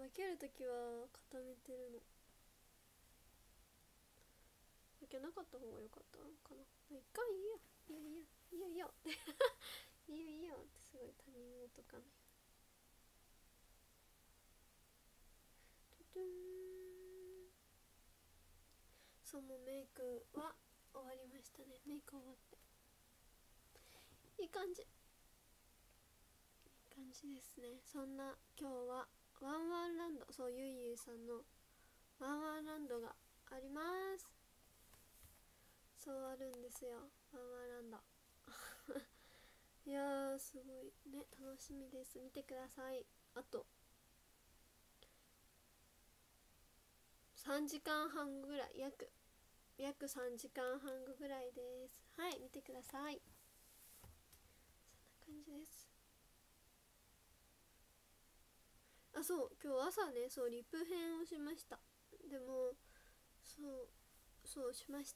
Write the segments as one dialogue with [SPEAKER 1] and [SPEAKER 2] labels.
[SPEAKER 1] 分けるときは固めてるの。分けなかった方が良かったのかな。一回いいやいやいやいやいやいやいやってすごい他人事かね。トゥトゥーン。そう、もうメイクは終わりましたね。メイク終わっていい感じ、いい感じですね。そんな今日はワンワンランド、そうゆいゆいさんのワンワンランドがあります。そうあるんですよ、ワンワンランドいやーすごいね、楽しみです。見てください。あと3時間半ぐらい、約3時間半ぐらいです。はい、見てください。そんな感じです。あ、そう今日朝ね、そうリプ編をしました。でもそうしました。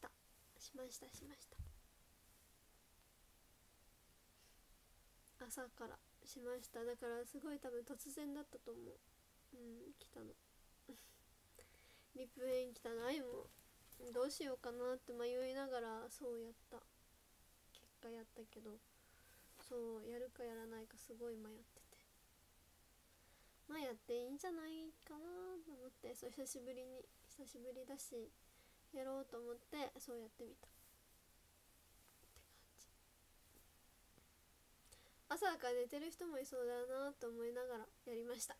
[SPEAKER 1] 朝からしました。だからすごい多分突然だったと思う。来たのリプ編来たの。あいもどうしようかなって迷いながらそうやった。結果やったけど、そうやるかやらないかすごい迷ってて、まあやっていいんじゃないかなと思って、そう久しぶりだしやろうと思ってそうやってみたって感じ。朝から寝てる人もいそうだなと思いながらやりました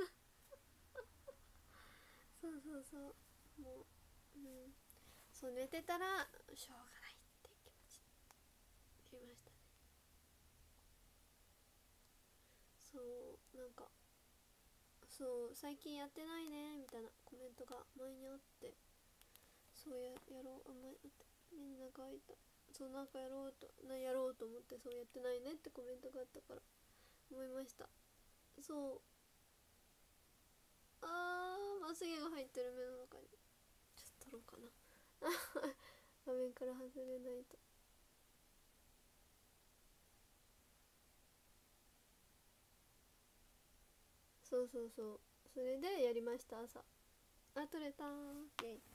[SPEAKER 1] そうもうそう寝てたらしょうがないって気持ちでやりましたね。そうなんか、そう最近やってないねみたいなコメントが前にあって、そうやろう、前って目になんか開いた。そうなんかやろうと思って、そうやってないねってコメントがあったから思いました。そうまつげが入ってる目の中にちょっと取ろうかな画面から外れないと。そうそれでやりました。朝取れたー、イエイ。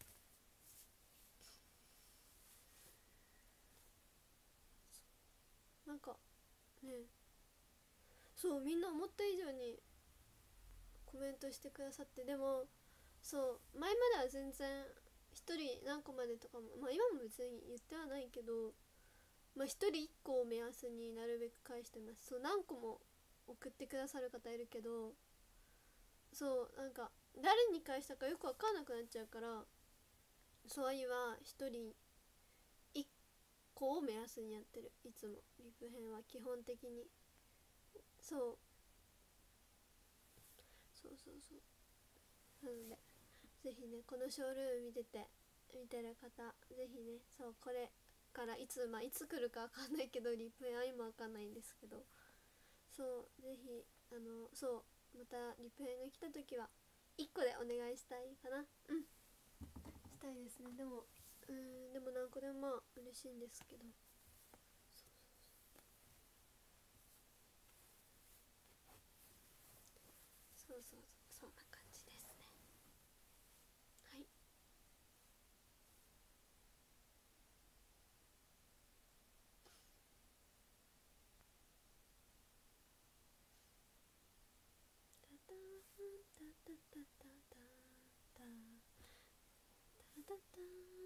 [SPEAKER 1] なんかね、そうみんな思った以上にコメントしてくださって、でもそう前までは全然一人何個までとかも、まあ今も別に言ってはないけど、まあ一人一個を目安になるべく返してます。そう何個も送ってくださる方いるけど、そうなんか誰に返したかよく分かんなくなっちゃうから、そうあいは一人一個を目安にやってる。いつもリプ編は基本的にそうなので、ぜひねこのショールーム見てる方、ぜひね、そうこれからいつ来るか分かんないけど、リプ編は今分かんないんですけど、そうぜひそうまたリプ編が来た時は1個でお願いしたいかな。したいですね。でも何個でもまあ嬉しいんですけど、そんな感じですね。はい。タタンタタタタタタタタ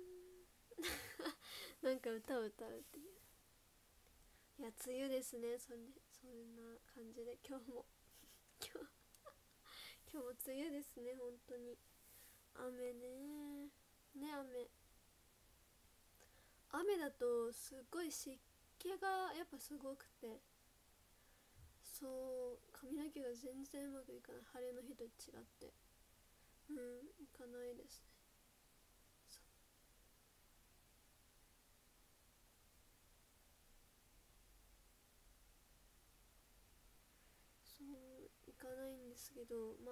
[SPEAKER 1] ンなんか歌を歌うっていう。いや梅雨ですね。そんな感じで今日も今日今日も梅雨ですね、本当に。雨ね、雨だとすっごい湿気がやっぱすごくて、そう髪の毛が全然うまくいかない。晴れの日と違っていかないですね。そういかないんですけど、ま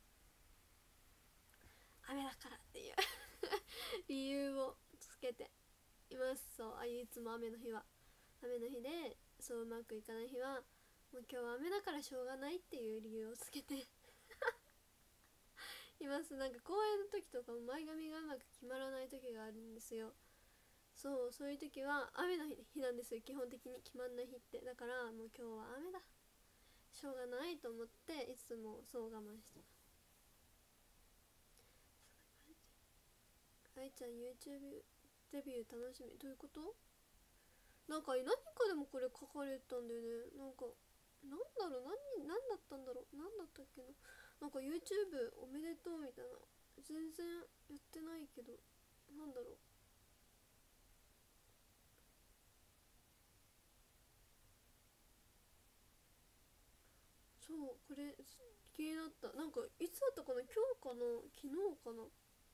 [SPEAKER 1] あ雨だからっていう理由をつけています。そういつも雨の日で、そううまくいかない日はもう今日は雨だからしょうがないっていう理由をつけています。なんか公演の時とかも前髪がうまく決まらない時があるんですよ。そういう時は雨の日なんですよ、基本的に決まんない日って。だからもう今日は雨だ、しょうがないと思っていつもそう我慢してます。愛ちゃん YouTube デビュー楽しみ、どういうこと？なんか何かでもこれ書かれたんだよね。なんかなんだろう、何だったんだろう、何だったっけな。なんか YouTube おめでとうみたいな。全然やってないけど、なんだろう。そうこれ気になった。なんかいつだったかな、今日かな昨日かな。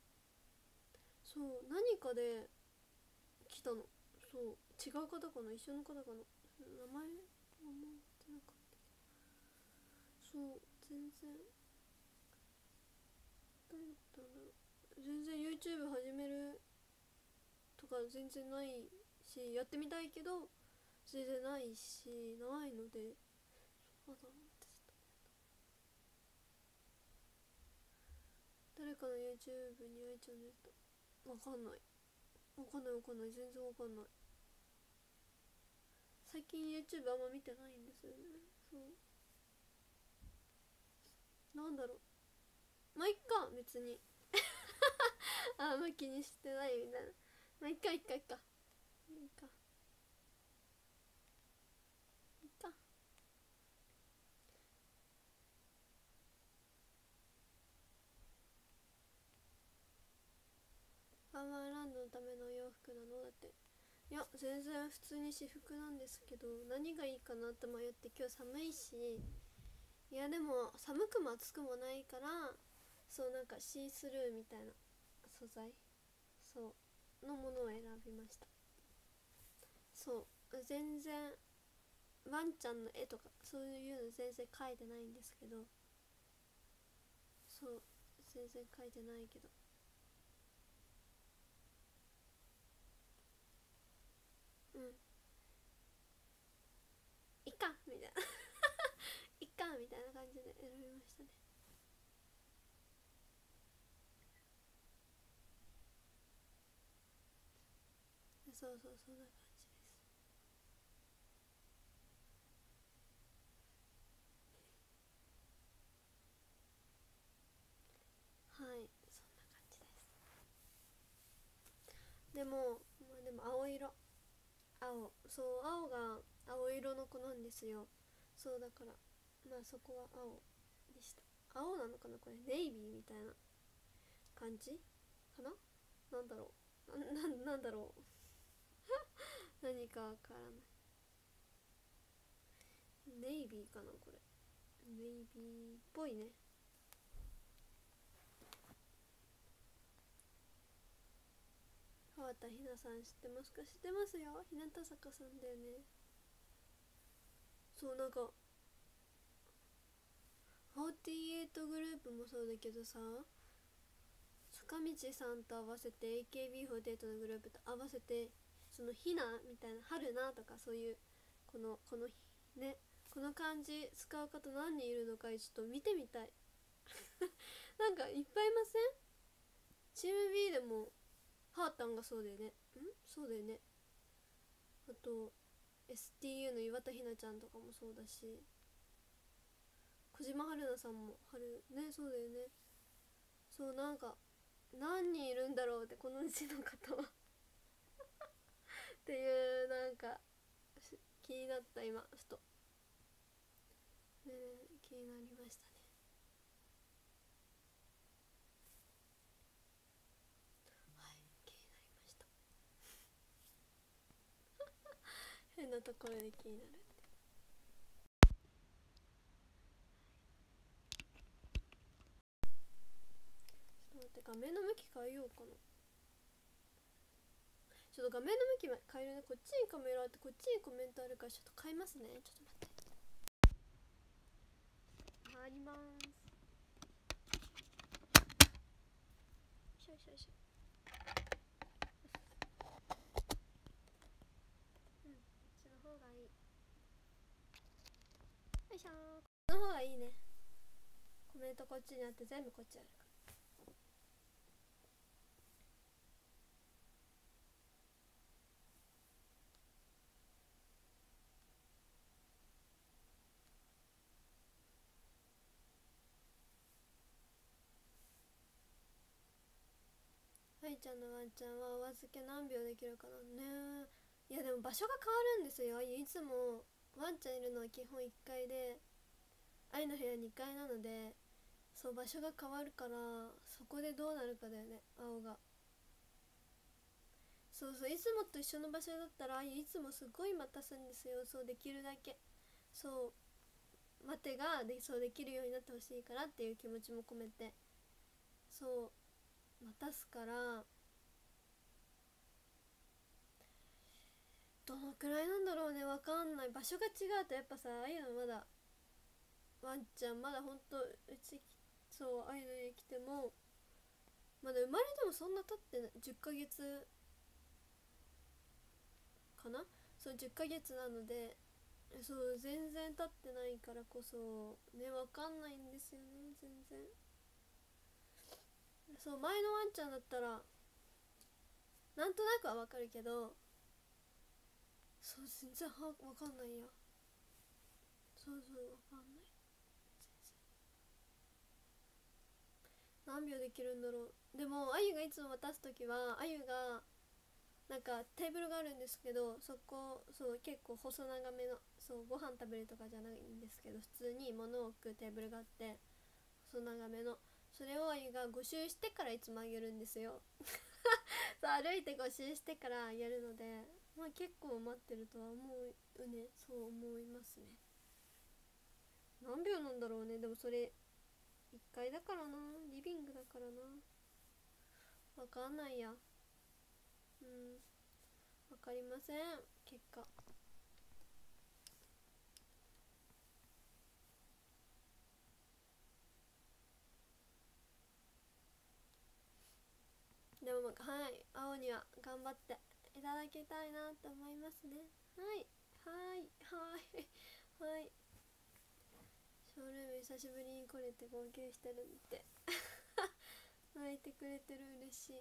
[SPEAKER 1] そう何かで来たの。そう違う方かな、一緒の方かな、名前覚えてなかったけど。そう全然誰だったんだろう。全然 YouTube 始めるとか全然ないし、やってみたいけど全然ないし、ないので、そうだなってずっと。誰かの YouTube に愛ちゃんのやった。わかんない、わかんない、わかんない、全然わかんない。最近 YouTube あんま見てないんですよね。そうなんだろう、まあいっか別に。あんま気にしてないみたいな。まあいっかいっかいっかいっかいっか。ワンワンランドのためのお洋服なのだって。いや全然普通に私服なんですけど、何がいいかなって迷って。今日寒いし、いやでも寒くも暑くもないから、そうなんかシースルーみたいな素材、そうのものを選びました。そう全然ワンちゃんの絵とかそういうの全然描いてないんですけど、そう全然描いてないけど、うん、いっかみたいな。いっかみたいな感じで選びましたね。そうそんな感じです。はい、そんな感じです。でも、まあ、でも青色、そう青が青色の子なんですよ。そうだからまあそこは青でした。青なのかなこれ、ネイビーみたいな感じかな。なんだろう、なんだろう。何かわからない。ネイビーかなこれ、ネイビーっぽいね。川田ひなさん知ってますか？知ってますよ、日向坂さんだよね。そうなんか48グループもそうだけどさ、坂道さんと合わせて AKB48 のグループと合わせて、そのひなみたいな、春菜とかそういう、このね、この漢字使う方何人いるのかちょっと見てみたい。なんかいっぱいいません？チーム B でもハータンがそうだよね。そうだよね。あと STU の岩田ひなちゃんとかもそうだし、小島春菜さんも春ね、そうだよね。そうなんか何人いるんだろうってこのうちの方は。っていうなんか気になった今ふと。ね、気になりましたね。はい、気になりました。変なところで気になる。ちょっと待って、画面の向き変えようかな。ちょっと画面の向き変えるね。こっちにカメラあってこっちにコメントあるからちょっと変えますね。ちょっと待って。あります。しょしょしょ。うん、こっちの方がいい。よいしょー。こっちの方がいいね。コメントこっちにあって全部こっちあるから。 愛ちゃんのワンちゃんはお預け何秒できるかなね。いやでも場所が変わるんですよ。いつもワンちゃんいるのは基本1階で、愛の部屋2階なので、そう場所が変わるから、そこでどうなるかだよね、青が。そうそう、いつもと一緒の場所だったらいつもすごい待たすんですよ。そうできるだけ、そう待てがそうできるようになってほしいからっていう気持ちも込めて、そう待たすから。どのくらいなんだろうね、わかんない。場所が違うとやっぱさ、ああいうのまだ、ワンちゃんまだほんとうち、そうああいうのに来てもまだ生まれてもそんな経ってない、10ヶ月かな。そう10ヶ月なので、そう全然経ってないからこそね、わかんないんですよね、全然。そう前のワンちゃんだったらなんとなくはわかるけど、そう全然わかんないや。そうわかんない。何秒できるんだろう。でもあゆがいつも渡す時は、あゆがなんかテーブルがあるんですけど、そこそう結構細長めの、そうご飯食べるとかじゃないんですけど、普通に物を置くテーブルがあって、細長めの、それをあゆが5周してからいつもあげるんですよ。そう歩いて5周してからあげるので、まあ結構待ってるとは思うね。そう思いますね。何秒なんだろうね。でもそれ1階だからな、リビングだからな、わかんないや。わかりません、結果。でもはい青には頑張っていただきたいなと思いますね。はいはいはいはい。ショールーム久しぶりに来れて号泣してるって泣いてくれてる、嬉しい。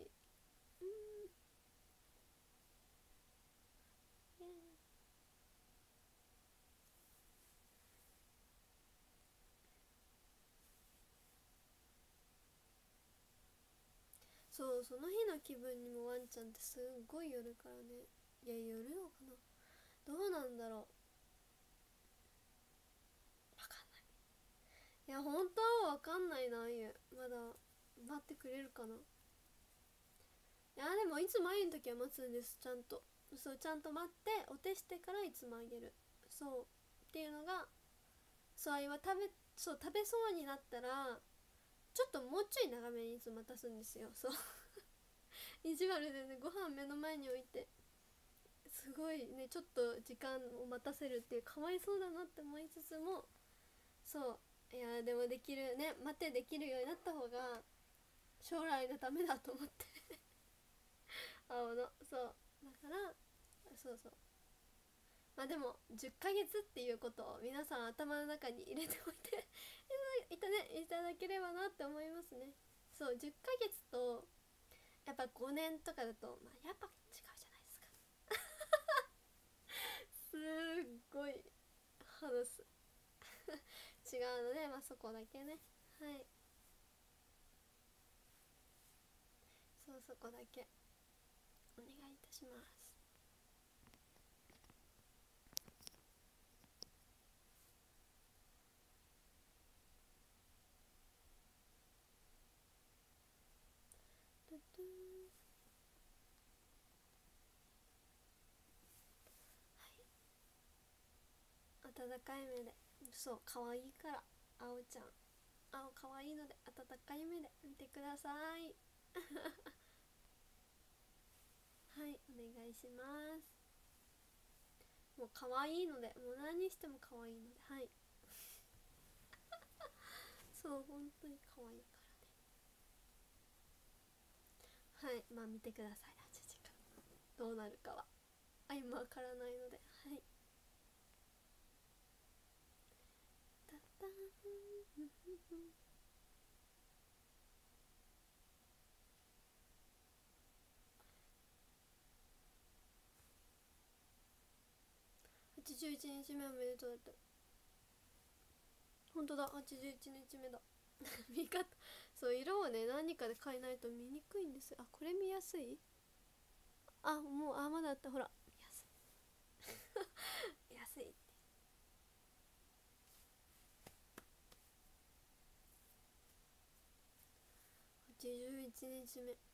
[SPEAKER 1] そうその日の気分にもワンちゃんってすっごいよるからね。いやよるのかな、どうなんだろう、わかんない。いや本当はわかんないな、あゆまだ待ってくれるかな。いやでもいつもあゆの時は待つんです、ちゃんと。そうちゃんと待ってお手してからいつもあげる。そうっていうのが、そうあゆは食べそうになったらちょっともうちょい長めにいつも待たすんですよ。そう意地悪でね、ご飯目の前に置いて、すごいねちょっと時間を待たせるっていう、かわいそうだなって思いつつも、そういやでもできるね、待てできるようになった方が将来のためだと思って青の、そうだから、そうまあでも10ヶ月っていうことを皆さん頭の中に入れておいていただければなって思いますね。そう10ヶ月とやっぱ5年とかだと、まあ、やっぱ違うじゃないですか。すっごい話す違うので、まあそこだけね。はい、そこだけお願いいたします。トゥトゥ温かい目で、そう可愛いから、青ちゃん青可愛いので温かい目で見てくださいはいお願いします。もう可愛いので、もう何にしても可愛いので、はいそう本当に可愛いからね。はいまあ見てください、8時間どうなるかは今わからないので、はい。タタン81日目おめでとうだって。本当だ、81日目だ。 見方、そう色をね何かで変えないと見にくいんですよ。あ、これ見やすい。あ、もう、あ、まだあった、ほら見やすい見やすいって。81日目やった。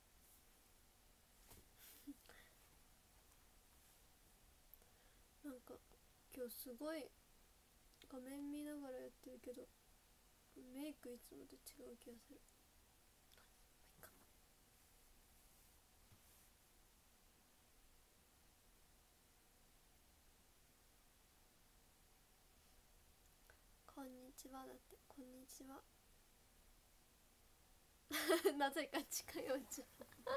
[SPEAKER 1] なんか今日すごい画面見ながらやってるけど、メイクいつもと違う気がする。こんにちはだって。こんにちはなぜか近いうち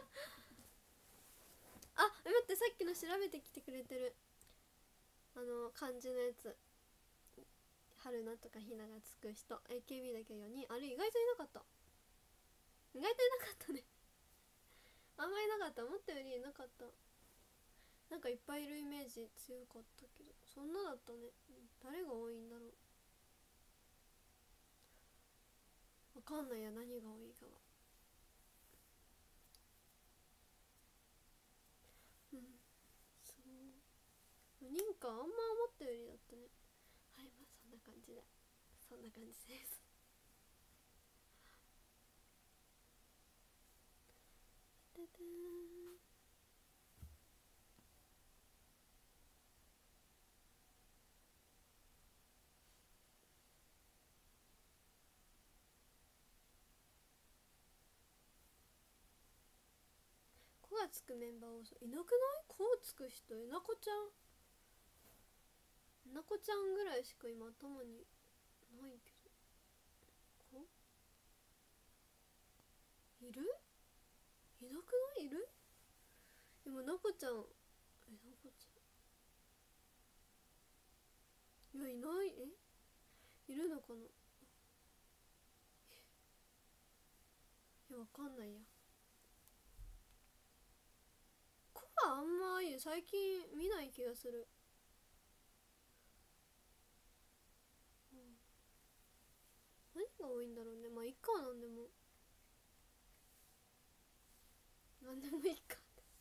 [SPEAKER 1] あ、待って、さっきの調べてきてくれてる。漢字のやつ。春菜とかひながつく人 AKB だけ4人。あれ意外といなかった。意外といなかったねあんまいなかった。思ったよりいなかった。なんかいっぱいいるイメージ強かったけど、そんなだったね。誰が多いんだろう。わかんないや、何が多いかは。うん、そう4人か。あんま思ったよりだったね。はい、まあそんな感じで、そんな感じですででーこがつくメンバー多そう。いなくない？こうつく人。えなこちゃん、えなこちゃんぐらいしか今頭にないけど。こいる？いなくない？いる？でもなこちゃん、なこちゃん、いやいない。いるのかな。いや、わかんないや。こはあんまいい最近見ない気がする。うん、何が多いんだろうね。まあいっか。なんでも、なんでもいいか。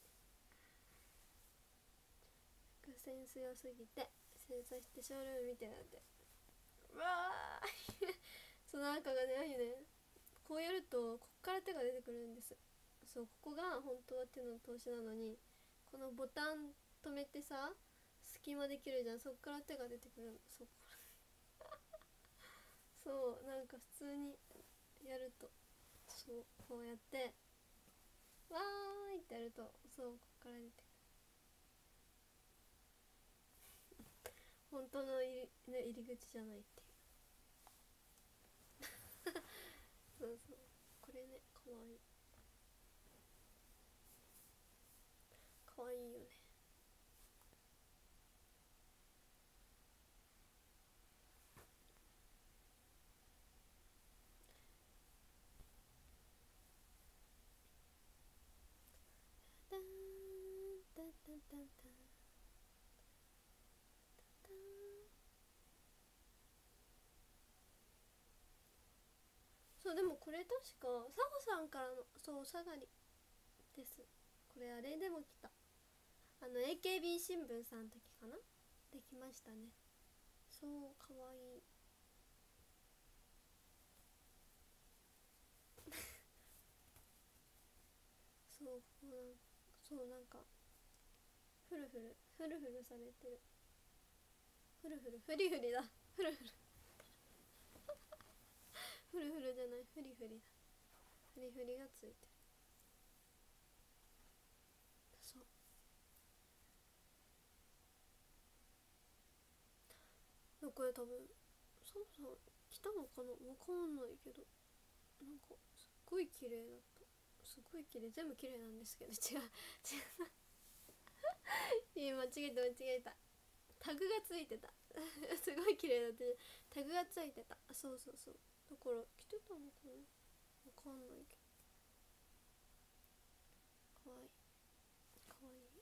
[SPEAKER 1] 伏線強すぎて正座してショールーム見てなんて。うわーその赤がね、ああいうね、こうやるとこっから手が出てくるんです。そう、ここが本当は手の通しなのに、このボタン止めてさ、隙間できるじゃん。そっから手が出てくるの。そう、なんか普通にやると、そうこうやってわーいってやると、そうこっから出てくる。本当の入り口じゃないっていうそうそう、これね、かわいい。かわいいよね。タンタンタンタンタンタン。そう、でもこれ確かサホさんからの、そう、下がりです。これあれでも来た。AKB 新聞さんの時かな。できましたね。そう、かわいい。そう、こうなん、そうなんかフルフルフルフルされてる。フルフルフリフリだ。フルフルフルフルじゃない、フリフリだ。フリフリがついてる。そう、これ多分サムさん来たのかな、わかんないけど、なんかすっごい綺麗だった。すごい綺麗、全部綺麗なんですけど、違う違ういや、間違えた間違えた。タグがついてたすごい綺麗だって。タグがついてた。そうそうそう、だから着てたのかな、わかんないけど、かわいい。かわいい。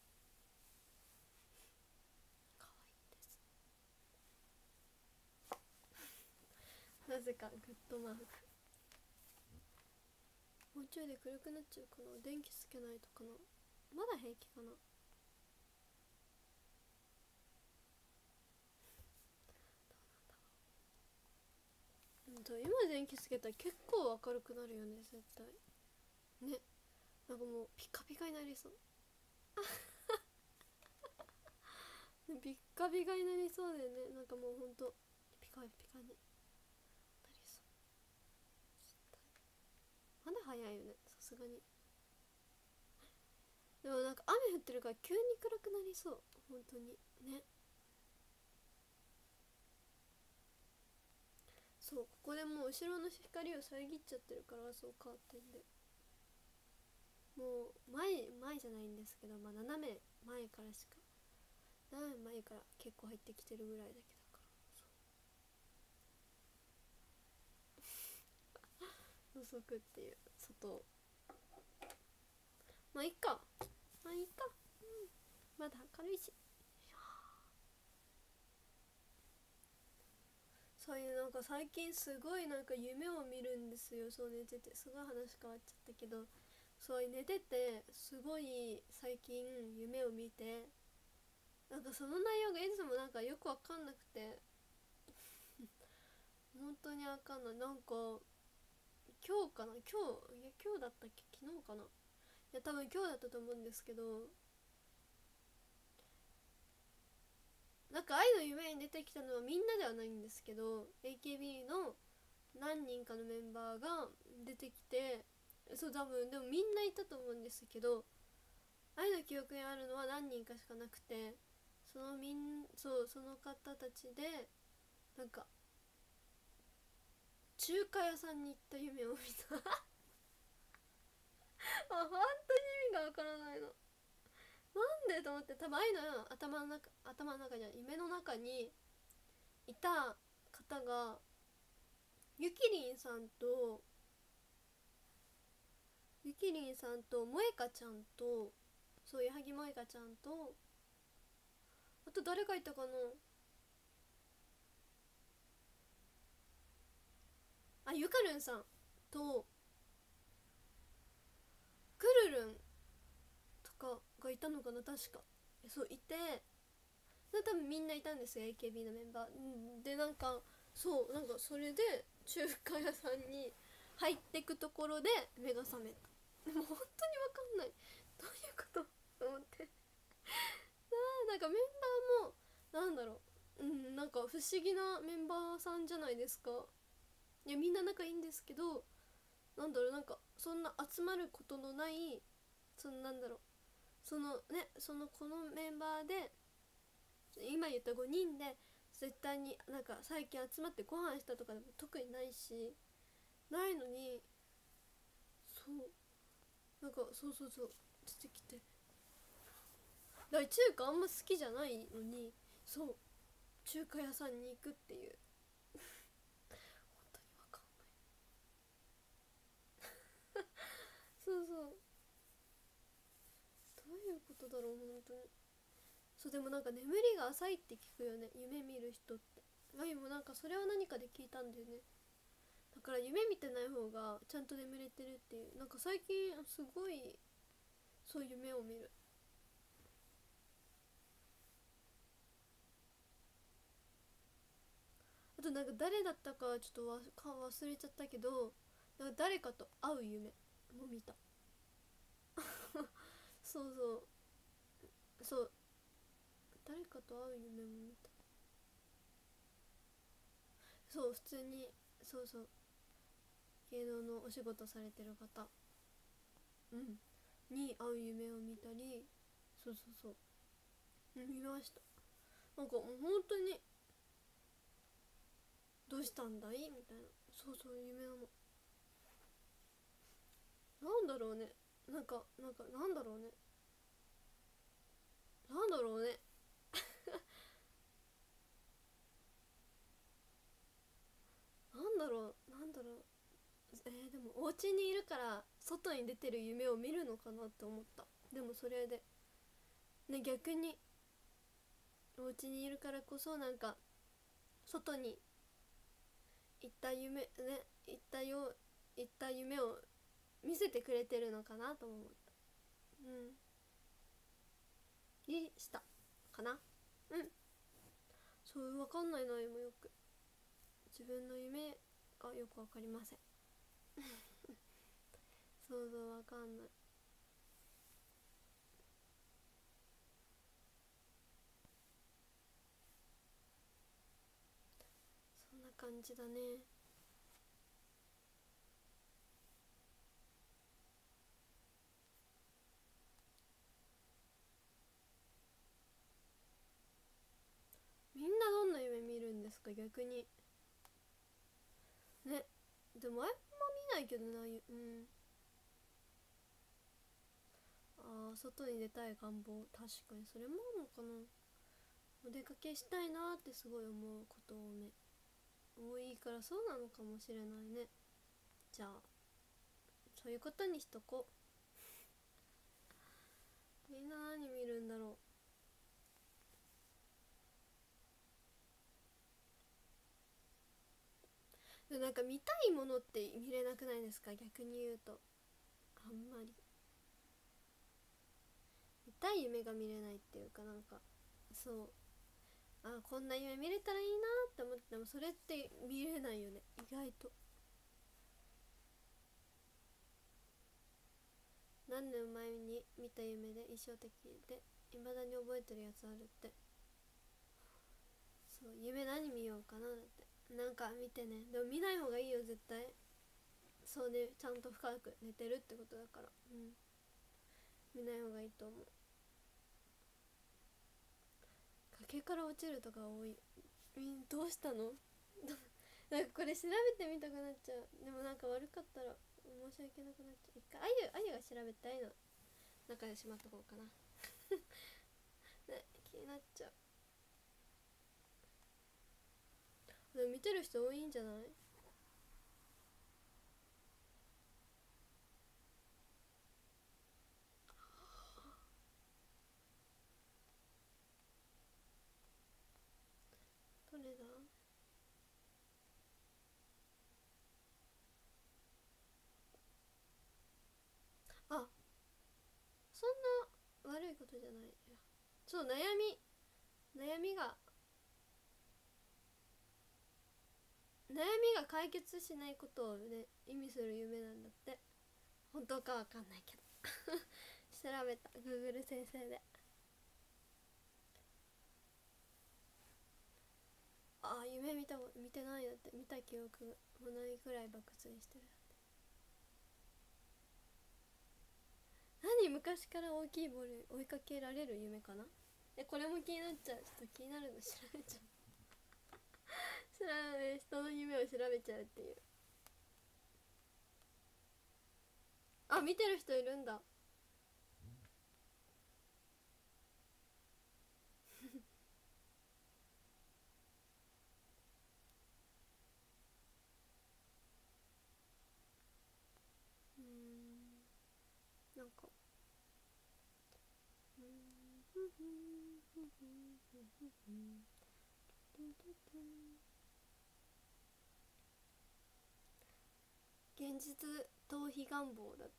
[SPEAKER 1] かわいいです。 ぜかグッドマーク。もうちょいで暗くなっちゃうかな。電気つけないとかな。まだ平気かな。今電気つけたら結構明るくなるよね絶対ね。なんかもうピカピカになりそうピッカピカになりそうだよね。なんかもうほんとピカピカになりそう。まだ早いよねさすがに。でもなんか雨降ってるから急に暗くなりそう本当にね。そう、ここでもう後ろの光を遮っちゃってるから、そうカーテンでもう前じゃないんですけど、まあ斜め前からしか、斜め前から結構入ってきてるぐらいだけだから、そう覗くっていう外を。まあいっか、まあいっか、うん、まだ明るいし。そういうなんか最近すごいなんか夢を見るんですよ。そう寝ててすごい話変わっちゃったけど、そう寝ててすごい最近夢を見て、なんかその内容がいつもなんかよくわかんなくて本当にわかんない。なんか今日かな、今日だったっけ、昨日かな、いや多分今日だったと思うんですけど、なんか愛の夢に出てきたのはみんなではないんですけど AKB の何人かのメンバーが出てきて、そう多分でもみんないたと思うんですけど、愛の記憶にあるのは何人かしかなくて、その方たちでなんか中華屋さんに行った夢を見た本当に意味がわからないの。なんでと思って、多分愛の頭の中じゃない、夢の中にいた方がゆきりんさんと萌香ちゃんと、そう矢作萌香ちゃんと、あと誰かいたかな、あゆかるんさんとくるるんとかがいたのかな確か。そういて、多分みんないたんですよ AKB のメンバーで。なんかそうなんかそれで中華屋さんに入ってくところで目が覚めた。でも本当に分かんないどういうことと思ってなんかメンバーもなんだろう、なんか不思議なメンバーさんじゃないですか。いやみんな仲いいんですけど、なんだろう、なんかそんな集まることのない、そのなんだろう、そのね、このメンバーで今言った5人で絶対になんか最近集まってご飯したとかでも特にないし、ないのに、そうなんかそう出てきて、だから中華あんま好きじゃないのに、そう中華屋さんに行くっていう、本当にわかんないそうどういうことだろう本当に。そうでもなんか眠りが浅いって聞くよね夢見る人って。ワイもなんかそれは何かで聞いたんだよね。だから夢見てない方がちゃんと眠れてるっていう、なんか最近すごいそういう夢を見る。あとなんか誰だったかちょっと忘れちゃったけど、なんか誰かと会う夢も見たそう誰かと会う夢も見た。そう普通に、そう芸能のお仕事されてる方、に会う夢を見たり、そう見ました。なんかもう本当にどうしたんだいみたいな、そう夢なの。なんだろうね、なんだろうね、なんだろうねなんだろう、でもお家にいるから外に出てる夢を見るのかなって思った。でもそれでね、逆にお家にいるからこそなんか外に言った夢ね、言ったよ、言った夢を見せてくれてるのかなとも思った。にしたかな。そう、分かんないな今よく。自分の夢がよく分かりません。想像分かんない。そんな感じだね。みんなどんな夢見るんですか逆にね。でもあんま見ないけどな。ああ、外に出たい願望、確かにそれもあるのかな。お出かけしたいなってすごい思うこと多いからそうなのかもしれないね。じゃあそういうことにしとこう。みんな何見るんだろう。でなんか見たいものって見れなくないですか逆に言うと。あんまり見たい夢が見れないっていうか、なんかそう、あ、こんな夢見れたらいいなって思ってもそれって見れないよね意外と。何年前に見た夢で印象的で未だに覚えてるやつあるって。そう、夢何見ようかなだって。なんか見てね。でも見ない方がいいよ絶対。そうね、ちゃんと深く寝てるってことだから。見ない方がいいと思う。崖から落ちるとか多い。どうしたの？なんかこれ調べてみたくなっちゃう。でもなんか悪かったら申し訳なくなっちゃう。一回あゆが調べたいの中でしまっとこうかな。ね、気になっちゃう。でも見てる人多いんじゃない？どれだ？あ、そんな悪いことじゃない。そう、悩みが解決しないことをね意味する夢なんだって。本当かわかんないけど。調べた Google 先生で。ああ、夢見てないだって。見た記憶もないくらい爆睡してる。何、昔から大きいボール追いかけられる夢かな。これも気になっちゃう。ちょっと気になるの調べちゃう。人の夢を調べちゃうっていう。あ、見てる人いるんだ。なんか現実逃避願望だって。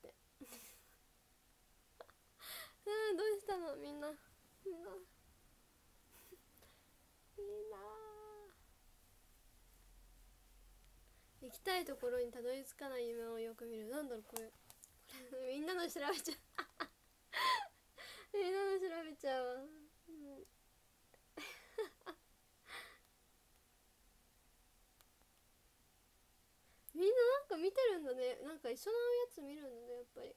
[SPEAKER 1] どうしたのみんな。みんな行きたいところにたどり着かない夢をよく見る。なんだろうこれ。みんなの調べちゃう。みんなの調べちゃうわ。みんななんか見てるんだね。なんか一緒のやつ見るんだねやっぱり。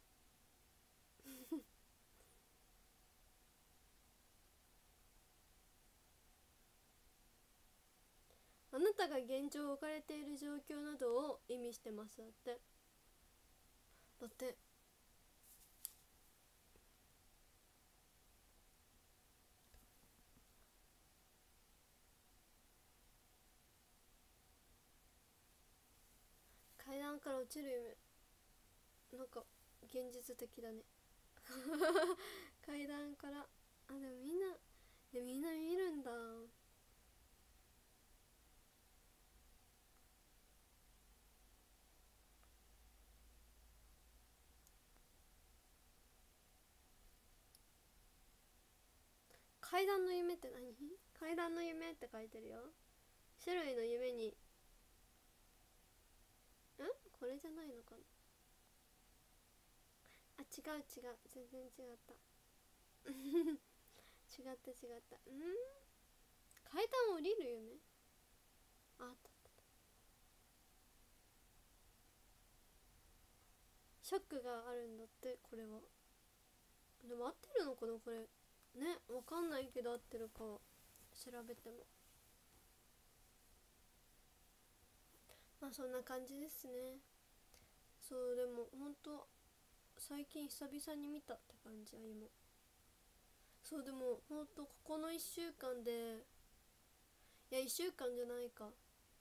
[SPEAKER 1] あなたが現状置かれている状況などを意味してますだって。だって階段から落ちる夢、なんか現実的だね。階段から。あ、でもみんな見るんだ。 階段の夢って何？階段の夢って書いてるよ。種類の夢にこれじゃないのかな。あ、違う違う、全然違った違った違った。階段降りる夢。あったあった。ショックがあるんだって、これは。でも合ってるのかなこれね。わかんないけど合ってるかは調べても。まあそんな感じですね。そう、でもほんと最近久々に見たって感じ、今。そう、でもほんとここの1週間で、いや1週間じゃないか。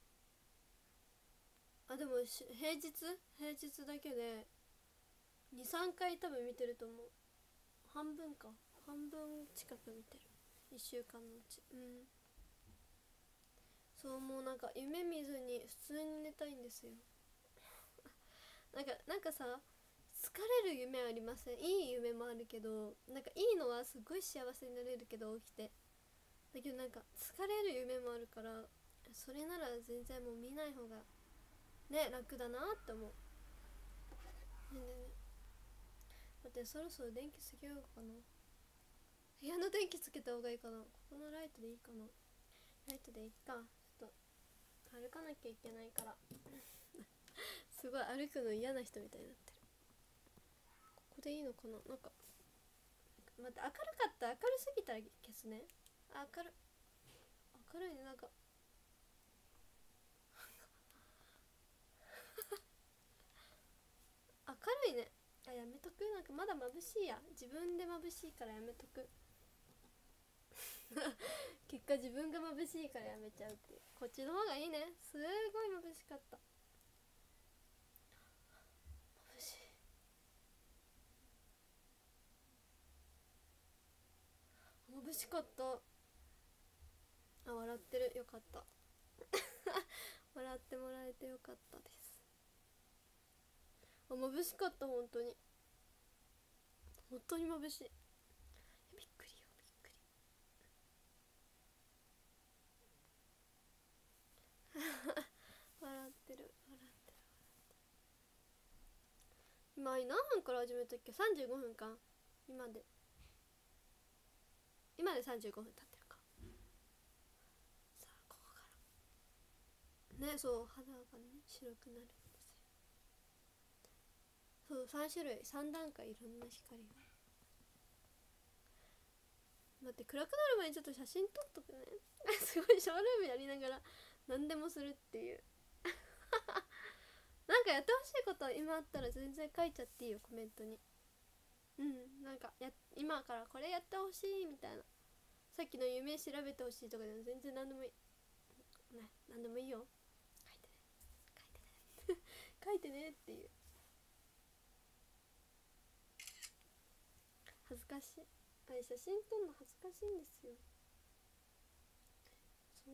[SPEAKER 1] あ、でも平日だけで23回多分見てると思う。半分か、半分近く見てる、1週間のうち。そう、もうなんか夢見ずに普通に寝たいんですよなんかさ、疲れる夢ありません？いい夢もあるけど、なんかいいのはすごい幸せになれるけど起きて、だけどなんか疲れる夢もあるから、それなら全然もう見ない方がね楽だなって思う。ねえねえねえ、待って、そろそろ電気つけようかな。部屋の電気つけた方がいいかな。ここのライトでいいかな。ライトでいいか。ちょっと歩かなきゃいけないからすごい歩くの嫌な人みたいになってる。ここでいいのかな。なんか待って、明るかった。明るすぎたら消すね。明るいね。なんか明るいね。あ、やめとく。なんかまだ眩しいや。自分で眩しいからやめとく結果自分が眩しいからやめちゃうっていう。こっちの方がいいね。すごい眩しかった。眩しい。眩しかった。あ、笑ってる。よかった笑ってもらえてよかったです。あ、眩しかった。本当に本当に眩しい。びっくりよ、びっくり笑ってる笑ってる。今何分から始めたっけ。35分か。今で35分経ってるか。さあここからね。そう、肌がね白くなるんですよ。そう、3種類3段階、いろんな光が。待って、暗くなる前にちょっと写真撮っとくねすごいショールームやりながら何でもするっていうなんかやってほしいこと今あったら全然書いちゃっていいよ、コメントに。なんか今からこれやってほしいみたいな、さっきの夢調べてほしいとかでも全然何でもいいね。何でもいいよ。書いてね書いてねっていう。恥ずかしい。あれ、写真撮るの恥ずかしいんですよ。そう、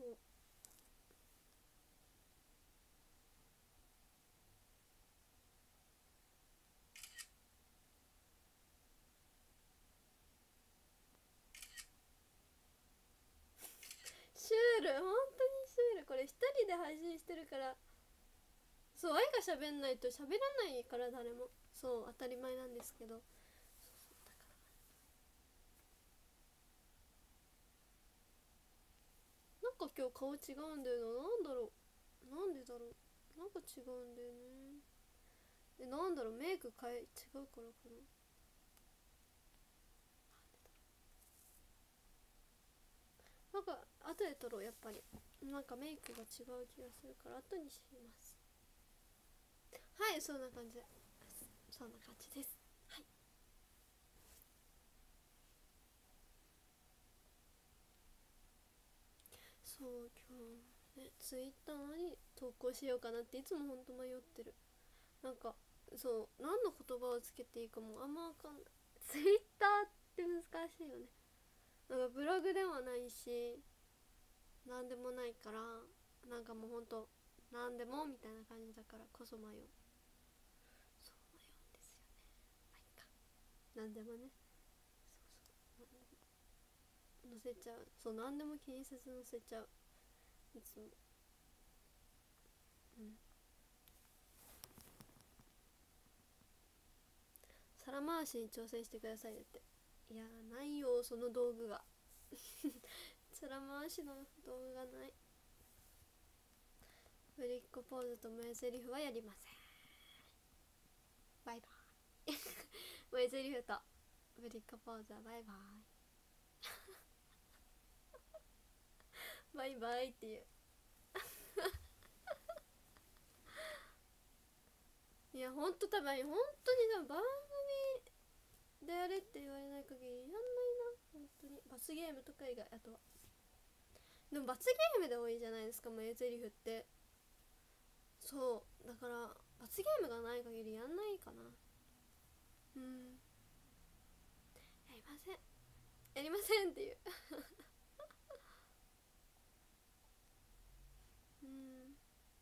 [SPEAKER 1] シュール、本当にシュール。これ一人で配信してるから、そう、愛が喋んないと喋らないから、誰も。そう、当たり前なんですけど。だからなんか今日顔違うんだよな。なんだろう。なんでだろう。なんか違うんだよね。なんだろう、メイク違うからかな。なんか後で撮ろう、やっぱり。なんかメイクが違う気がするから後にします。はい、そんな感じで。そんな感じです。はい。そう、今日ね、ツイッター何投稿しようかなっていつもほんと迷ってる。なんか、そう、何の言葉をつけていいかもあんまわかんない。ツイッターって難しいよね。なんかブログでもないし、なんでもないから、なんかもうほんとなんでもみたいな感じだからこそ迷う。そう迷うんですよね。まあいいか。なんでもね。そうそう。 載せちゃう。そう、何でも気にせず載せちゃういつも。うん。皿回しに挑戦してくださいだって。いやないよその道具が皿回しの道具がない。ぶりっ子ポーズと前セリフはやりません。バイバイ前セリフとぶりっ子ポーズはバイバイバイバイっていういやほんと多分本当に番組でやれって言われない限りやんないな。本当に罰ゲームとか以外。あとはでも罰ゲームで多いじゃないですか前セリフって。そうだから罰ゲームがない限りやんないかな。うん。やりませんやりませんっていううん。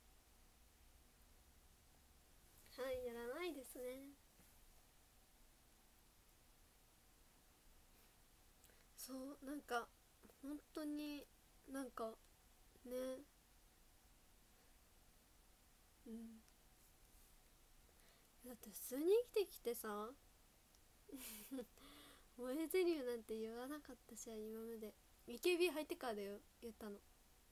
[SPEAKER 1] はいやらないですね。そうなんか本当になんかね。うん。だって普通に生きてきてさ萌えゼリフなんて言わなかったし今まで。 BKB 入ってからだよ言ったの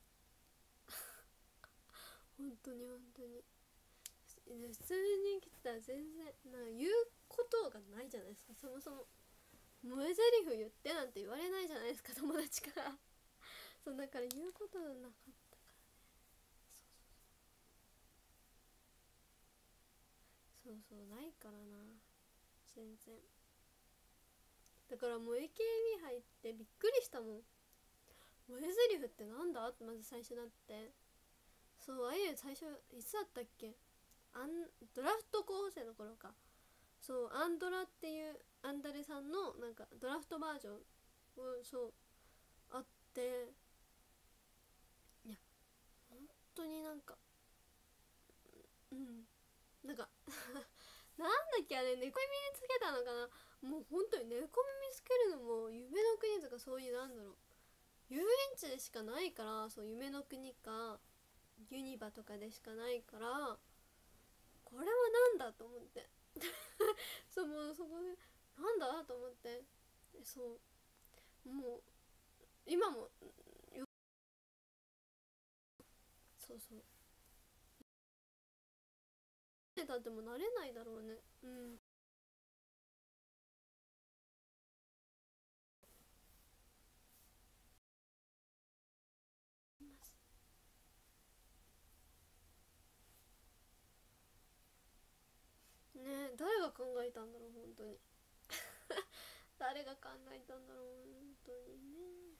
[SPEAKER 1] 本当に本当に。普通に生きてたら全然言うことがないじゃないですか。そもそも萌えゼリフ言ってなんて言われないじゃないですか友達からそうだから言うことなかったからね。そうそうそうないからな全然。だからもう AKB 入ってびっくりしたもん。萌えゼリフってなんだってまず最初なって。そうあゆ最初いつだったっけ。ドラフト候補生の頃か。そうアンドラっていうアンダレさんのなんかドラフトバージョンをそうあって。いや本当になんかうんなんかなんだっけあれ猫耳につけたのかな。もう本当に猫耳つけるのも夢の国とかそういうなんだろう遊園地でしかないから。そう夢の国かユニバとかでしかないからこれはなんだと思ってそうもうそこでなんだと思って。そうもう今もそうそうだっても慣れないだろうね。うんねえ誰が考えたんだろう本当に誰が考えたんだろう本当にね。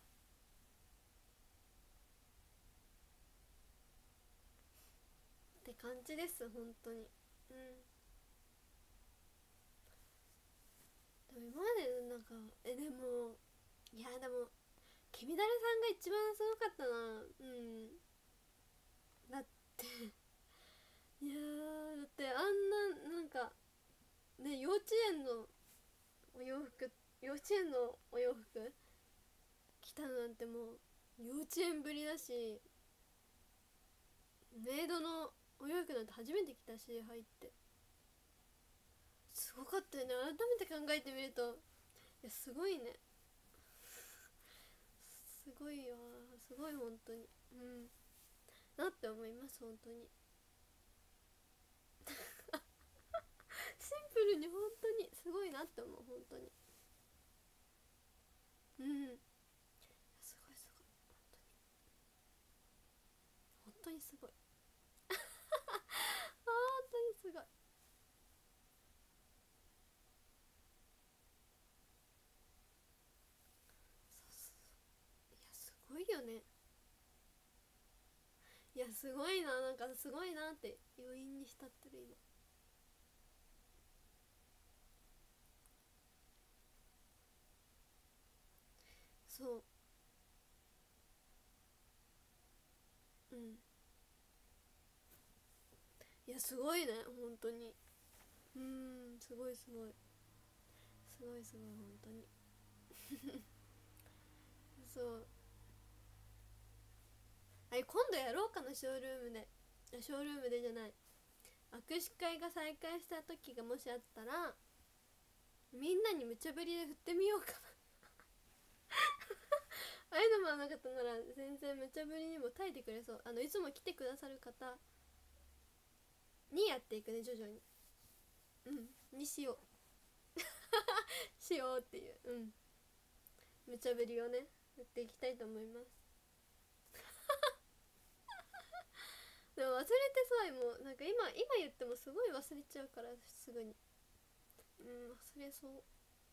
[SPEAKER 1] って感じです本当に。うん。でも今までなんかでもいやでも君だれさんが一番すごかったな。うんだっていやだってあんななんかね幼稚園のお洋服幼稚園のお洋服着たなんてもう幼稚園ぶりだしメイドのお洋服なんて初めて着たし入ってすごかったよね。改めて考えてみるといやすごいね。すごいよすごい本当に。うんなって思います本当に。シンプルに本当にすごいなって思う本当に。うんすごいすごい本当にすごい本当にすごい。そうそういやすごいよね。いやすごいななんかすごいなって余韻に浸ってる今。そううんいやすごいね本当に。すごいすごいすごいすごい本当にそうあれ今度やろうかな、ショールームで。ショールームでじゃない、握手会が再開した時がもしあったら、みんなに無茶ぶりで振ってみようかなああいうのもなかったなら全然無茶ぶりにも耐えてくれそう。いつも来てくださる方にやっていくね、徐々に。にしようしようっていう、無茶ぶりをねやっていきたいと思いますでも忘れてさ、もうなんか今言ってもすごい忘れちゃうから、すぐに忘れそう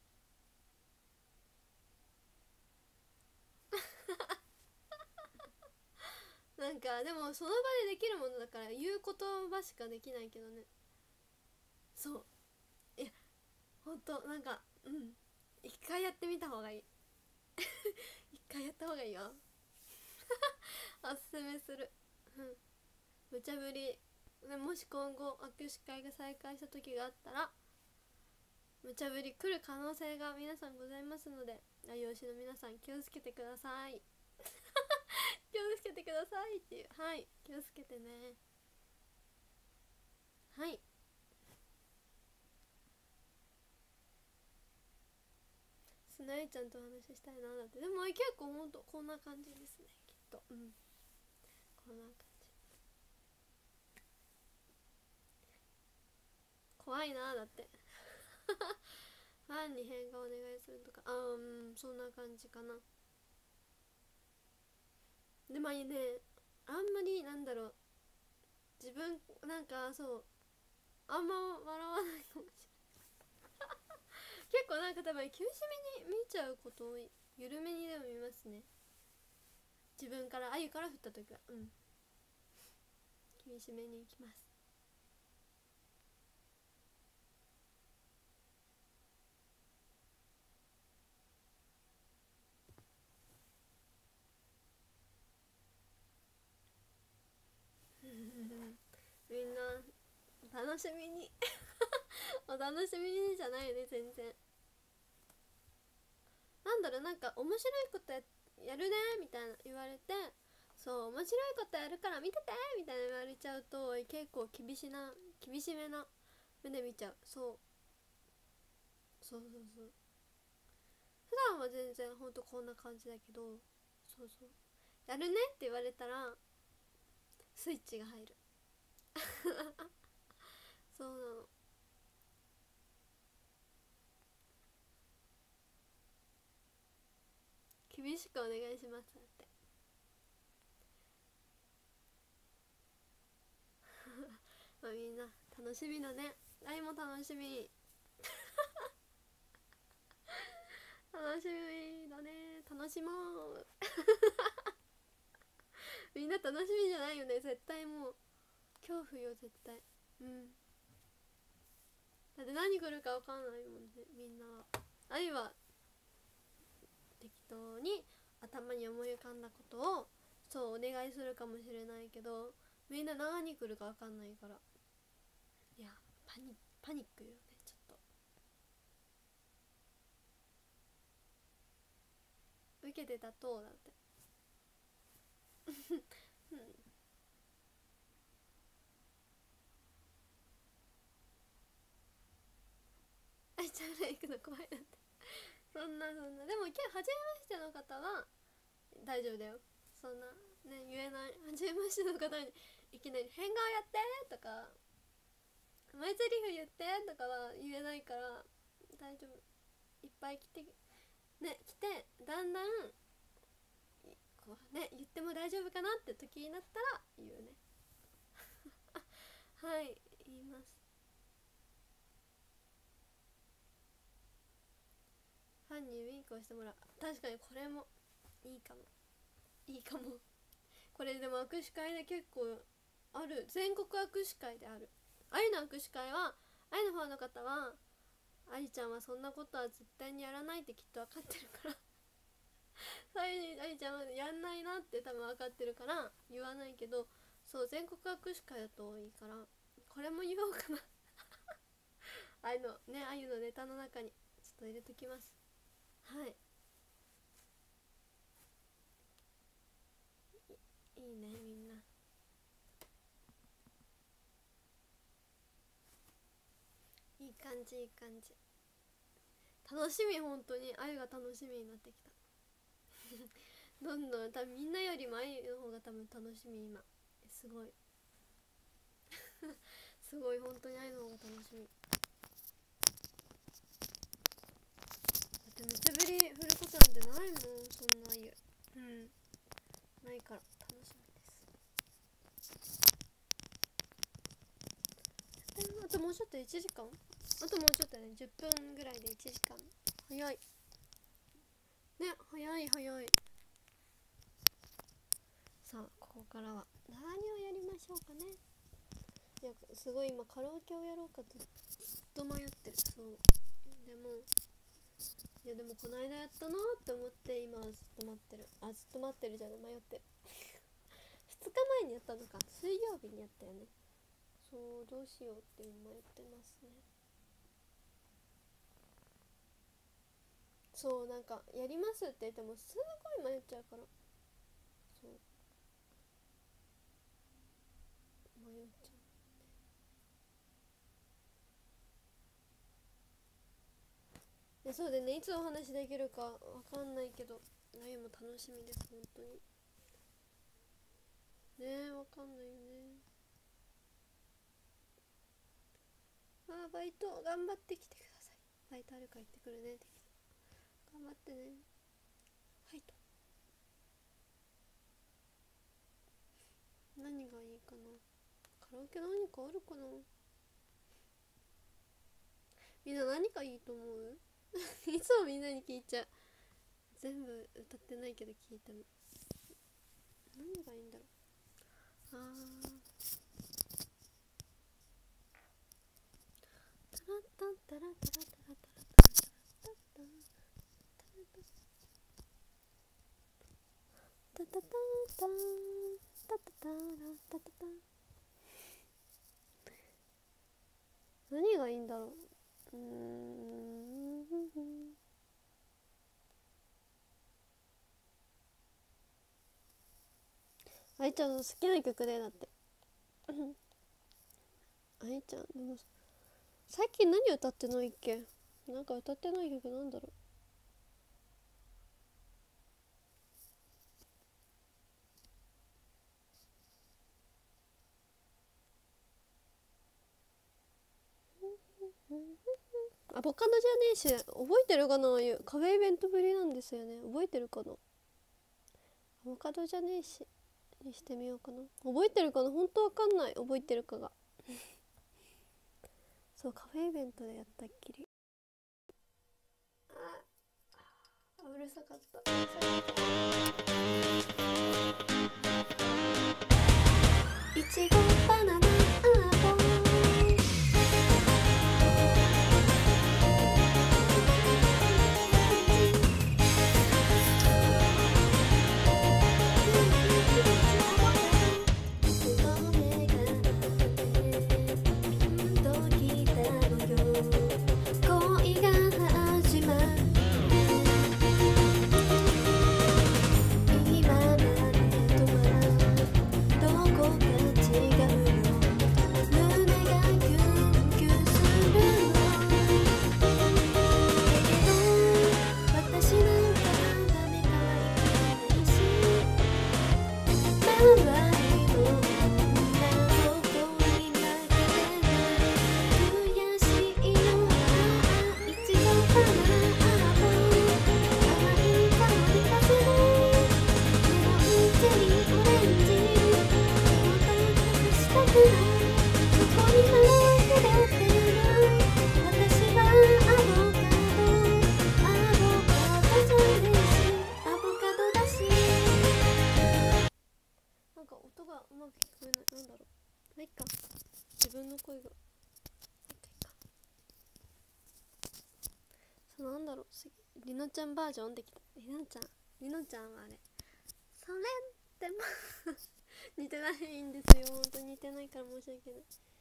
[SPEAKER 1] なんかでもその場でできるものだから言う言葉しかできないけどね。そういやほんとなんか一回やってみた方がいい一回やった方がいいよおすすめする。無茶ぶりでもし今後握手会が再開した時があったら無茶ぶり来る可能性が皆さんございますので、愛用しの皆さん気をつけてください気をつけてくださいっていう、はい気をつけてね。はい、スナイちゃんとお話ししたいな。だってでも結構ほんとこんな感じですね、きっと。こんな感じ。怖いなだってファンに変顔お願いするとか、そんな感じかな。でもね、あんまりなんだろう、自分なんかそうあんま笑わないかもしれない結構なんか多分厳しめに見ちゃうこと多い。緩めにでも見ますね、自分からあゆから振った時は厳しめにいきます。みんな楽しみにお楽しみにじゃないね、全然。なんだろう、なんか面白いことやるねみたいな言われて、そう面白いことやるから見ててみたいな言われちゃうと結構厳しめな目で見ちゃう。そう普段は全然ほんとこんな感じだけど、そうやるねって言われたらスイッチが入るそうなの。厳しくお願いしますだってまあみんな楽しみだね。愛も楽しみ楽しみだね、楽しもうみんな楽しみじゃないよね絶対。もう恐怖よ絶対。だって何来るか分かんないもんね、みんなは。愛は適当に頭に思い浮かんだことをそうお願いするかもしれないけど、みんな何来るか分かんないから、いやパニックよねちょっと。受けてたとだってあいちゃんら行くの怖いなんてそんなでも今日初めましての方は大丈夫だよ。そんなね言えない。初めましての方にいきなり変顔やってとか前セリフ言ってとかは言えないから大丈夫。いっぱい来てだんだんこうね言っても大丈夫かなって時になったら言うねはい言います。ファンにウィンクをしてもらう、確かにこれもいいかもこれでも握手会で結構ある、全国握手会である。愛の握手会は愛のファンの方は愛ちゃんはそんなことは絶対にやらないってきっと分かってるから愛ちゃんはやんないなって多分分かってるから言わないけど、そう全国握手会だといいからこれも言おうかな愛のね、愛のネタの中にちょっと入れときます。はいいいねみんな。いい感じいい感じ。楽しみ、本当にあゆが楽しみになってきたどんどん多分みんなよりもあゆの方が多分楽しみ今。すごいすごい本当にあゆの方が楽しみ。だってめちゃぶり振ることなんてないもん、そんなあゆ。ないから楽しみです。あともうちょっと1時間、あともうちょっとね、10分ぐらいで1時間。早いね、早い早い。さあここからは何をやりましょうかね。いやすごい今カラオケをやろうかとずっと迷ってる。そうでもこの間やったなって思って今はずっと待ってる。ずっと待ってるじゃない、迷ってる2日前にやったのか、水曜日にやったよね。そうどうしようって今迷ってますね。そうなんかやりますって言ってもすごい迷っちゃうから、そう迷っちゃう。そうでね、いつお話できるかわかんないけど、あゆも楽しみです本当にね。わかんないよね。バイト頑張ってきてください。バイトあるから行ってくるね。頑張ってね。はいと。何がいいかな。カラオケ何かあるかな。みんな何がいいと思ういつもみんなに聞いちゃう。全部歌ってないけど聞いても何がいいんだろう。タラッタンタラタラタラタラタラタラタラタタタタタタタタラタタタ。何がいいんだろう。あいちゃんの好きな曲でだってあいちゃんでも最近何歌ってないっけ。なんか歌ってない曲なんだろう。アボカドじゃねえし、覚えてるかな。ああいうカフェイベントぶりなんですよね。覚えてるかな。アボカドじゃねえしにしてみようかな。覚えてるかな、本当わかんない、覚えてるかがそうカフェイベントでやったっきり。うるさかった。いちごバナナアボりのちゃんバージョンできた。りのちゃんはあれそれっても似てないんですよ。ほんと似てないから申し訳ない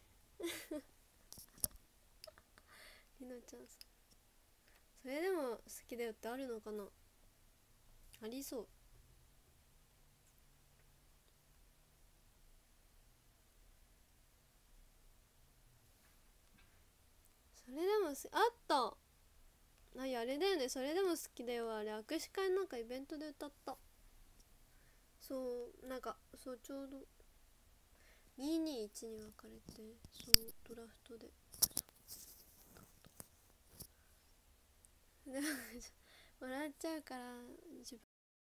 [SPEAKER 1] りのちゃんさ、それでも好きだよってあるのかな。ありそう。 もあったあれだよね、それでも好きだよ。あれ握手会なんかイベントで歌った。そうなんかそうちょうど221に分かれて、そうドラフトででも笑っちゃうから自分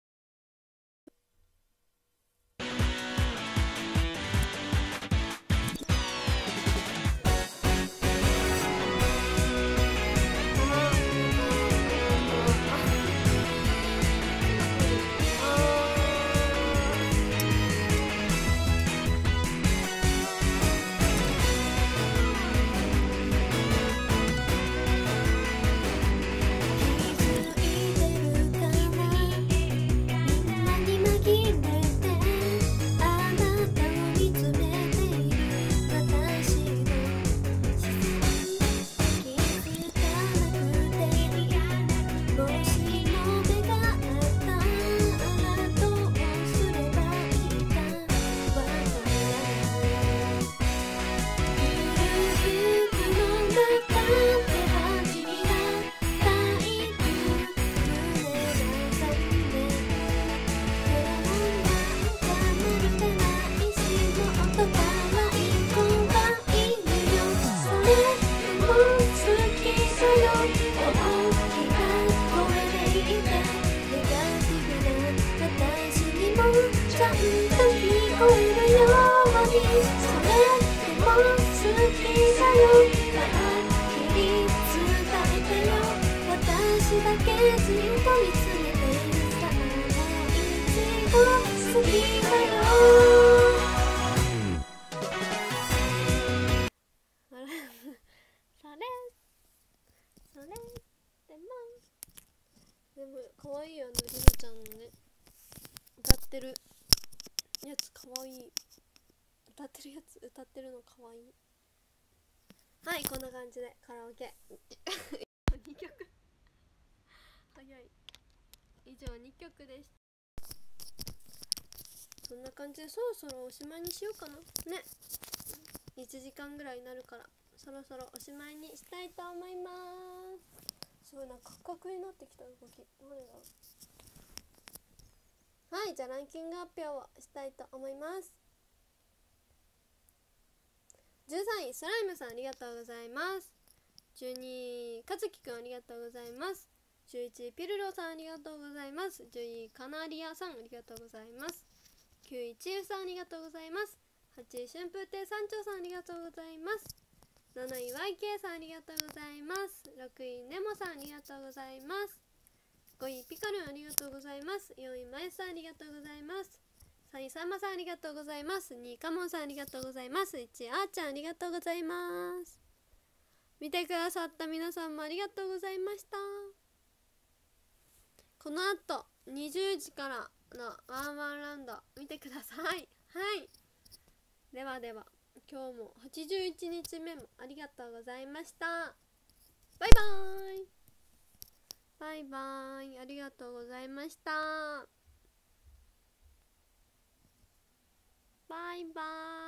[SPEAKER 1] でも可愛いよ、りのちゃんのね歌ってるやつ可愛い。歌ってるの可愛い。はい、こんな感じでカラオケ2曲早い。以上2曲でした。そんな感じでそろそろおしまいにしようかなね。1時間ぐらいになるからそろそろおしまいにしたいと思います。すごいなんかカクカクになってきた動き、誰だろう。はい、じゃあランキング発表をしたいと思います。13位スライムさん、ありがとうございます。12位かずきくん、ありがとうございます。11位ピルロさん、ありがとうございます。10位カナリアさん、ありがとうございます。9位ちゆさん、ありがとうございます。8位春風亭山頂さん、ありがとうございます。7位 YK さん、ありがとうございます。6位ネモさん、ありがとうございます。5位ピカルン、ありがとうございます。4位まゆさん、ありがとうございます。3位さんまさん、ありがとうございます。2位かもんさん、ありがとうございます。1位あーちゃん、ありがとうございます。見てくださった皆さんもありがとうございました。この後20時からのワンワンラウンド見てください。はい、ではでは今日も81日目もありがとうございました。バイバーイ。バイバーイ、ありがとうございました。バイバーイ。